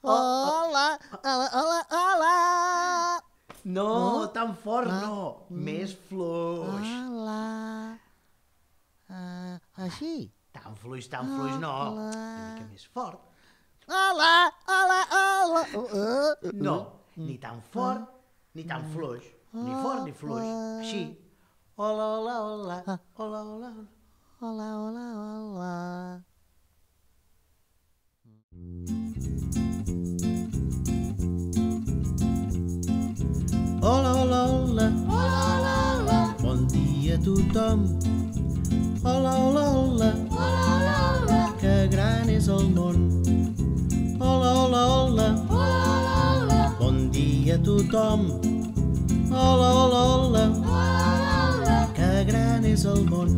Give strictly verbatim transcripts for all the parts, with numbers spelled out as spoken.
Hola, hola, hola, hola. No, tan fort no. Més fluix. Hola. Uh, així? Tan fluix, tan fluix no. Una mica més fort. Hola, hola, hola. Uh, No, ni tan fort ni tan fluix. Ni fort ni fluix. Així. Hola, hola, hola. Hola, hola, hola. Hola, hola, hola. Hola, hola, hola. Hola, hola, hola. Bon dia a tothom. Hola, hola, hola. Hola, hola, hola. Que gran és el món. Hola, hola, hola. Hola, hola, hola. Bon dia a tothom. Hola, hola, hola. Hola, hola, hola. Que gran és el món.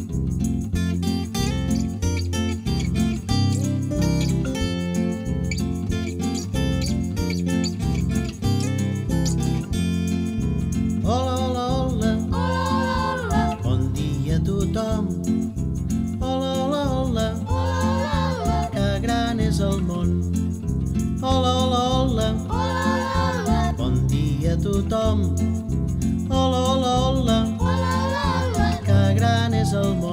Hola, hola, hola. Hola, hola, hola. Bon dia a tothom. Hola, hola, hola. Hola, hola, hola. Que gran és el món. Hola, hola, hola. Hola, hola, hola. Bon dia a tothom. Hola, hola, hola. Hola, hola, hola. Que gran és el món.